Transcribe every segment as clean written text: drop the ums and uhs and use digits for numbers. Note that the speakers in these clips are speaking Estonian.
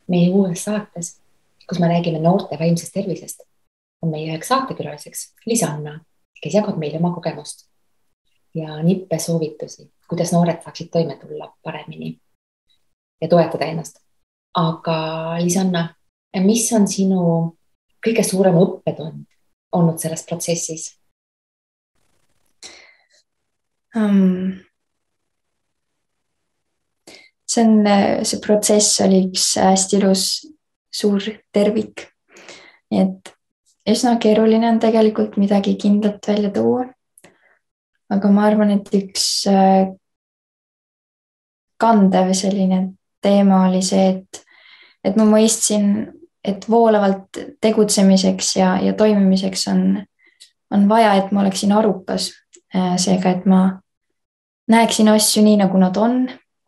meie uues saates, kus me räägime noorte vaimsest tervisest, on meie üheks saatekülaliseks Lisanna, kes jagab meile oma kogemust ja nippe soovitusi, kuidas noored saaksid toime tulla paremini ja toetada ennast. Aga Lisanna, mis on sinu kõige suurem õppetund olnud selles protsessis? See protsess oli üks hästi ilus suur tervik. Nii et üsna keeruline on tegelikult midagi kindlat välja tuua. Aga ma arvan, et üks kandev selline teema oli see, et ma mõistsin, et voolavalt tegutsemiseks ja toimimiseks on vaja, et ma oleksin arukas. Seega, et ma näeksin asju nii, nagu nad on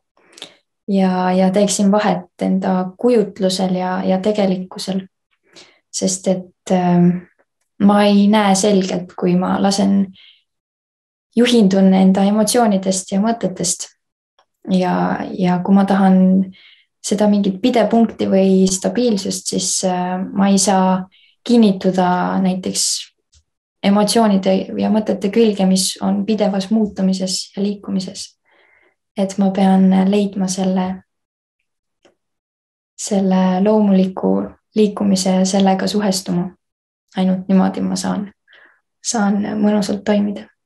ja teeksin vahet enda kujutlusel ja tegelikkusel. Sest et ma ei näe selgelt, kui ma juhindun enda emotsioonidest ja mõtetest. Ja kui ma tahan seda mingit pidepunkti või stabiilsust, siis ma ei saa kinnituda näiteks emotsioonide ja mõtete külge, mis on pidevas muutumises ja liikumises. Et ma pean leidma selle loomuliku liikumise ja sellega suhestuma. Ainult niimoodi ma saan mõnusalt toimida.